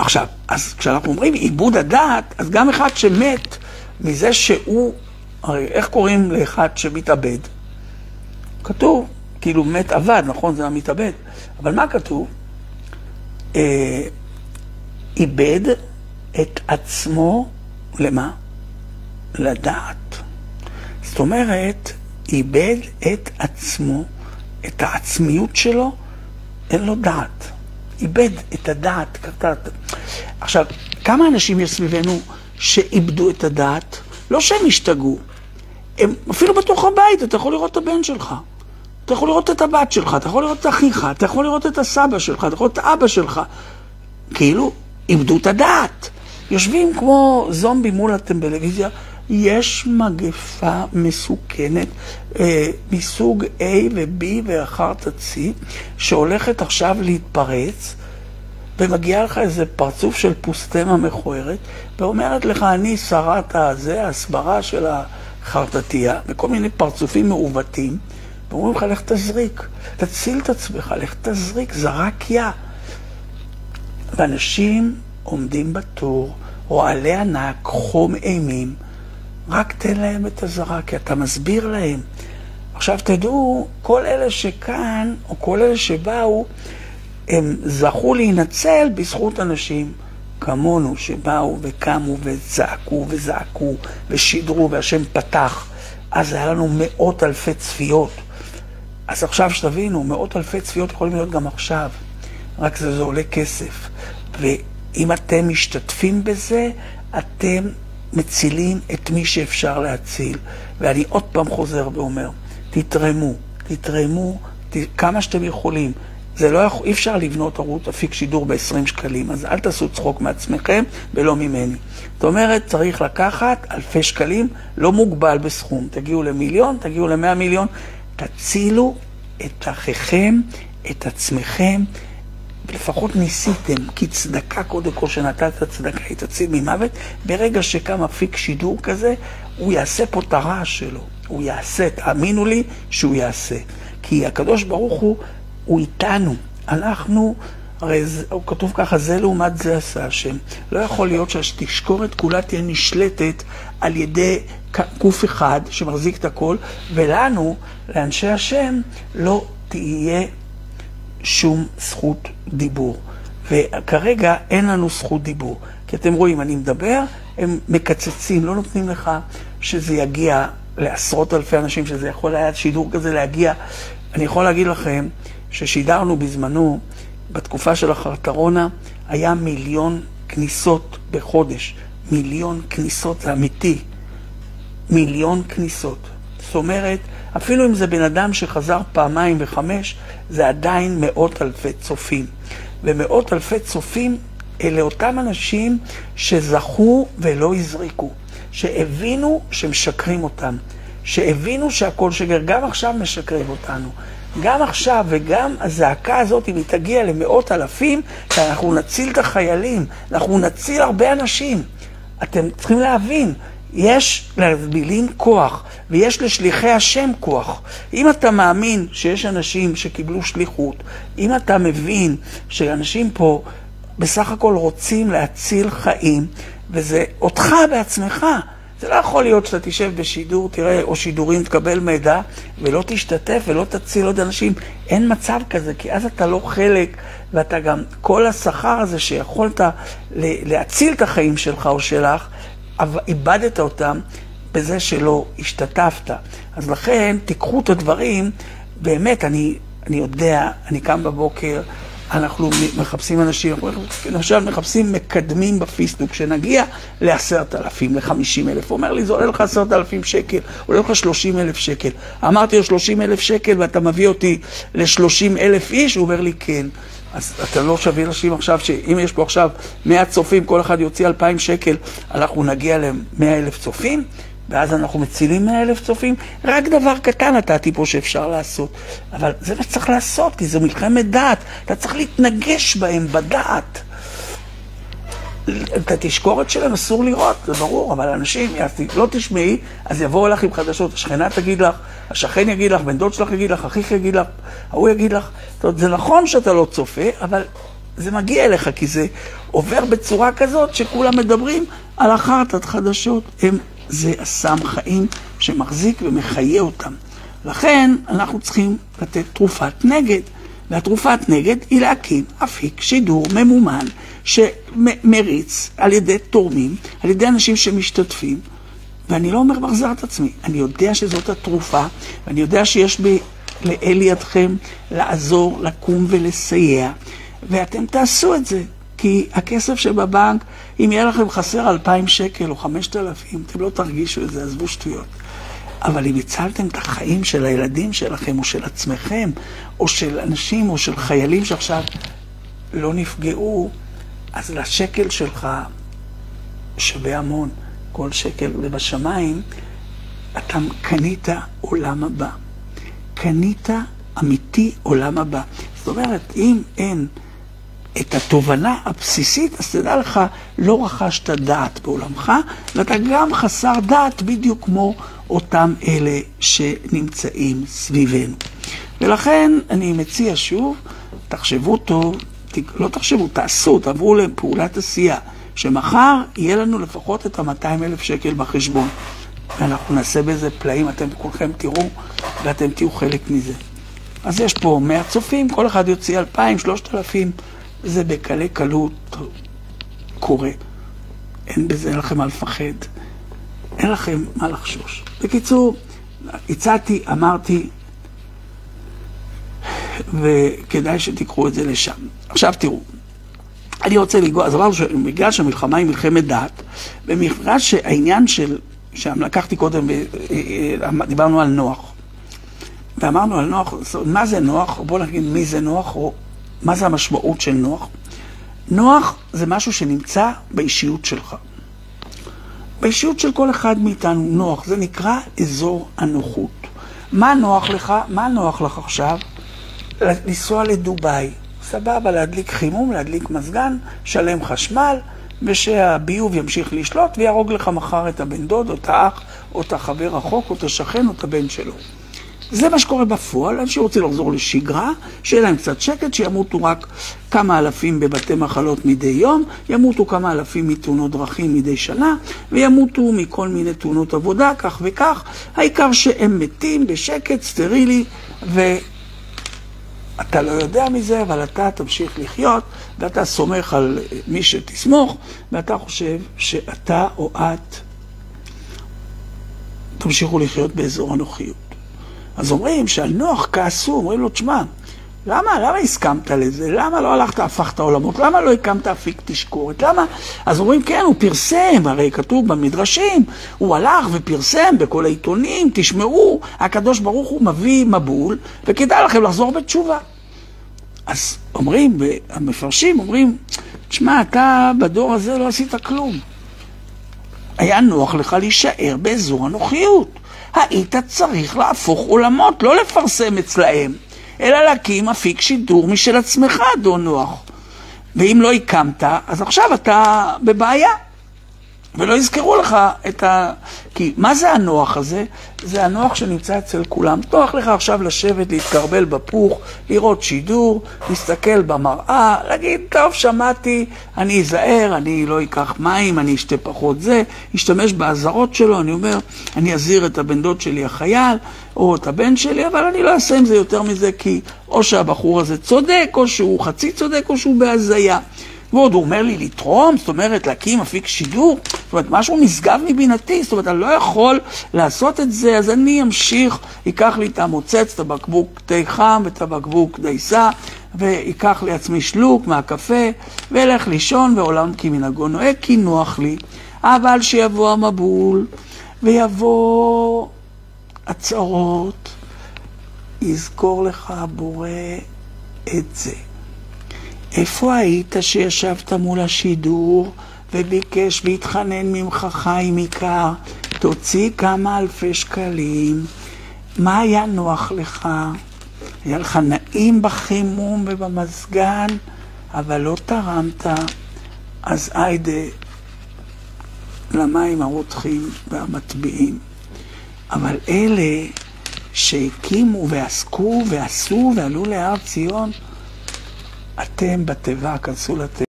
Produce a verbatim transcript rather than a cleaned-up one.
עכשיו, אז כשאנחנו אומרים עיבוד הדעת, אז גם אחד שמת מזה שהוא, הרי איך קוראים לאחד שמתאבד? כתוב, כאילו מת עבד, נכון? זה המתאבד. אבל מה כתוב? אה, איבד את עצמו, למה? לדעת. זאת אומרת, איבד את עצמו, את העצמיות שלו, אין לו דעת. איבד את הדעת. עכשיו, כמה אנשים יש סביבנו שאיבדו את הדעת? לא שהם השתגעו. הם אפילו בתוך הבית, אתה יכול לראות את הבן שלך. אתה יכול לראות את הבת שלך, אתה יכול לראות את אחיך, אתה יכול לראות את הסבא שלך, אתה יכול לראות את האבא שלך. כאילו, איבדו את הדעת. יושבים כמו זומבי מול הטלוויזיה, יש מגפה מסוכנת אה, מסוג A ו-B ואחרת C, שהולכת עכשיו להתפרץ, ומגיע לך איזה פרצוף של פוסטמה מכוערת, ואומרת לך, אני שרת הזה, הסברה של החרטטיה, וכל מיני פרצופים מעוותים, ואומרים לך, לך תזריק, תציל את עצמך, לך תזריק, זרקיה. ואנשים עומדים בתור, רועלי ענק, חום אימים, רק תן להם את הזרק, כי אתה מסביר להם. עכשיו תדעו, כל אלה שכאן, או כל אלה שבאו, הם זכו להינצל בזכות אנשים כמונו, שבאו וקמו וזעקו וזעקו ושידרו, והשם פתח. אז היה לנו מאות אלפי צפיות. אז עכשיו שתבינו, מאות אלפי צפיות יכולים להיות גם עכשיו. רק זה, זה עולה כסף. ואם אתם משתתפים בזה, אתם מצילים את מי שאפשר להציל. ואני עוד פעם חוזר ואומר, תתרמו, תתרמו ת... כמה שאתם יכולים. זה לא יכול, אי אפשר לבנות ערוץ אפיק שידור ב-עשרים שקלים, אז אל תעשו צחוק מעצמכם ולא ממני. זאת אומרת, צריך לקחת אלפי שקלים, לא מוגבל בסכום. תגיעו למיליון, תגיעו למאה מיליון, תצילו את אחיכם, את עצמכם, ולפחות ניסיתם, כי צדקה קודם כל שנתת צדקה, היא תציל ממוות. ברגע שקם אפיק שידור כזה, הוא יעשה פה את הרעש שלו. הוא יעשה, תאמינו לי שהוא יעשה. כי הקדוש ברוך הוא, הוא איתנו. אנחנו, הרי זה, הוא כתוב ככה, זה לעומת זה עשה השם. לא יכול להיות שהתשקורת כולה תהיה נשלטת על ידי גוף אחד שמחזיק את הכל, ולנו, לאנשי השם, לא תהיה שום זכות דיבור. וכרגע אין לנו זכות דיבור. כי אתם רואים, אני מדבר, הם מקצצים, לא נותנים לך שזה יגיע לעשרות אלפי אנשים, שזה יכול היה שידור כזה להגיע. אני יכול להגיד לכם ששידרנו בזמנו, בתקופה של החרטרונה, היה מיליון כניסות בחודש. מיליון כניסות, זה אמיתי. מיליון כניסות. זאת אומרת, אפילו אם זה בן אדם שחזר פעמיים וחמש, זה עדיין מאות אלפי צופים. ומאות אלפי צופים אלה אותם אנשים שזכו ולא הזריקו. שהבינו שמשקרים אותם. שהבינו שהכל שגר, גם עכשיו משקרים אותנו. גם עכשיו וגם הזעקה הזאת, אם היא תגיע למאות אלפים, אנחנו נציל את החיילים, אנחנו נציל הרבה אנשים. אתם צריכים להבין, יש למילים כוח, ויש לשליחי השם כוח. אם אתה מאמין שיש אנשים שקיבלו שליחות, אם אתה מבין שאנשים פה בסך הכל רוצים להציל חיים, וזה אותך בעצמך, זה לא יכול להיות שאתה תשב בשידור, תראה, או שידורים, תקבל מידע, ולא תשתתף ולא תציל עוד אנשים. אין מצב כזה, כי אז אתה לא חלק, ואתה גם, כל השכר הזה שיכולת להציל את החיים שלך או שלך, איבדת אותם בזה שלא השתתפת. אז לכן, תיקחו את הדברים, באמת, אני, אני יודע, אני קם בבוקר, אנחנו מחפשים אנשים, למשל מחפשים מקדמים בפייסבוק, שנגיע לעשרת אלפים, לחמישים אלף. הוא אומר לי, זה עולה לך עשרת אלפים שקל, עולה לך שלושים אלף שקל. אמרתי לו שלושים אלף שקל, ואתה מביא אותי לשלושים אלף איש, הוא אומר לי, כן. אז אתה לא שווה אנשים עכשיו, שאם יש פה עכשיו מאה צופים, כל אחד יוציא אלפיים שקל, אנחנו נגיע ל-מאה אלף צופים, ואז אנחנו מצילים מאה אלף צופים. רק דבר קטן נתתי פה שאפשר לעשות. אבל זה מה שצריך לעשות, כי זו מלחמת דעת. אתה צריך להתנגש בהם בדעת. את התשקורת שלהם אסור לראות, זה ברור, אבל אנשים, לא תשמעי, אז יבואו לך עם חדשות, השכנה תגיד לך, השכן יגיד לך, בן דוד שלך יגיד לך, אחיך יגיד לך, ההוא יגיד לך. זאת אומרת, זה נכון שאתה לא צופה, אבל זה מגיע אליך, כי זה עובר בצורה כזאת שכולם מדברים על החרטת חדשות. הם, זה הסם חיים שמחזיק ומחיה אותם. לכן אנחנו צריכים לתת תרופת נגד. והתרופת נגד היא להקים אפיק שידור ממומן שמריץ על ידי תורמים, על ידי אנשים שמשתתפים. ואני לא אומר מחזר את עצמי, אני יודע שזאת התרופה, ואני יודע שיש ב... לאל ידכם לעזור, לקום ולסייע, ואתם תעשו את זה, כי הכסף שבבנק, אם יהיה לכם חסר אלפיים שקל או חמשת אלפים, אתם לא תרגישו את זה, עזבו שטויות. אבל אם הצלתם את החיים של הילדים שלכם, או של עצמכם, או של אנשים, או של חיילים שעכשיו לא נפגעו, אז לשקל שלך שווה המון. כל שקל ובשמיים, אתה קנית עולם הבא. קנית אמיתי עולם הבא. זאת אומרת, אם אין את התובנה הבסיסית, אז תדע לך, לא רכשת דעת בעולמך, ואתה גם חסר דעת בדיוק כמו אותם אלה שנמצאים סביבנו. ולכן אני מציע שוב, תחשבו טוב, לא תחשבו, תעשו, תעברו לפעולת עשייה, שמחר יהיה לנו לפחות את ה-מאתיים אלף שקל בחשבון. ואנחנו נעשה בזה פלאים, אתם כולכם תראו, ואתם תהיו חלק מזה. אז יש פה מאה צופים, כל אחד יוציא אלפיים, שלושת אלפים, זה בקלי קלות קורה. אין בזה לכם מה לפחד, אין לכם מה לחשוש. בקיצור, הצעתי, אמרתי, וכדאי שתקחו את זה לשם. עכשיו תראו, אני רוצה לגוע, אז אמרנו שבגלל שהמלחמה היא מלחמת דת, במכלל שהעניין של, שם לקחתי קודם, דיברנו על נוח, ואמרנו על נוח, מה זה נוח, או בואו נגיד מי זה נוח, או מה זה המשמעות של נוח. נוח זה משהו שנמצא באישיות שלך. באישיות של כל אחד מאיתנו, נוח, זה נקרא אזור הנוחות. מה נוח לך? מה נוח לך עכשיו? לנסוע לדוביי. סבבה, להדליק חימום, להדליק מזגן, שלם חשמל, ושהביוב ימשיך לשלוט ויהרוג לך מחר את הבן דוד, או את האח, או את החבר רחוק, או את השכן, או את הבן שלו. זה מה שקורה בפועל, אנשים רוצים לחזור לשגרה, שיהיה להם קצת שקט, שימותו רק כמה אלפים בבתי מחלות מדי יום, ימותו כמה אלפים מתאונות דרכים מדי שנה, וימותו מכל מיני תאונות עבודה, כך וכך. העיקר שהם מתים בשקט, סטרילי, ואתה לא יודע מזה, אבל אתה תמשיך לחיות, ואתה סומך על מי שתסמוך, ואתה חושב שאתה או את תמשיכו לחיות באזור הנוחיות. אז אומרים שעל נוח כעסו, אומרים לו, תשמע, למה, למה הסכמת לזה? למה לא הלכת, הפכת עולמות? למה לא הקמת אפיק תשקורת? למה? אז אומרים, כן, הוא פרסם, הרי כתוב במדרשים, הוא הלך ופרסם בכל העיתונים, תשמעו, הקדוש ברוך הוא מביא מבול, וכדאי לכם לחזור בתשובה. אז אומרים, המפרשים אומרים, תשמע, אתה בדור הזה לא עשית כלום. היה נוח לך להישאר באזור הנוחיות. היית צריך להפוך עולמות, לא לפרסם אצלהם, אלא להקים אפיק שידור משל עצמך, אדון נוח. ואם לא הקמת, אז עכשיו אתה בבעיה. ולא יזכרו לך את ה... כי מה זה הנוח הזה? זה הנוח שנמצא אצל כולם. נוח לך עכשיו לשבת, להתקרבל בפוך, לראות שידור, להסתכל במראה, להגיד, טוב, שמעתי, אני אזהר, אני לא אקח מים, אני אשתה פחות זה, אשתמש בעזרות שלו, אני אומר, אני אזהיר את הבן דוד שלי החייל, או את הבן שלי, אבל אני לא אעשה עם זה יותר מזה, כי או שהבחור הזה צודק, או שהוא חצי צודק, או שהוא בהזיה. ועוד הוא אומר לי לתרום, זאת אומרת להקים אפיק שידור, זאת אומרת משהו נשגב מבינתי, זאת אומרת אני לא יכול לעשות את זה, אז אני אמשיך, ייקח לי את המוצץ, את הבקבוק תה חם ואת הבקבוק דייסה, ויקח לי עצמי שלוק מהקפה, וילך לישון ועולם כמנהגו נוהג, כי נוח לי, אבל שיבוא המבול, ויבוא הצרות, יזכור לך הבורא את זה. איפה היית שישבת מול השידור וביקש והתחנן ממך חיים עיקר, תוציא כמה אלפי שקלים, מה היה נוח לך? היה לך נעים בחימום ובמזגן, אבל לא תרמת, אז היידה למים הרותחים והמטביעים. אבל אלה שהקימו ועסקו ועשו ועלו להר ציון, אתם בתיבה, כנסו לתיבה.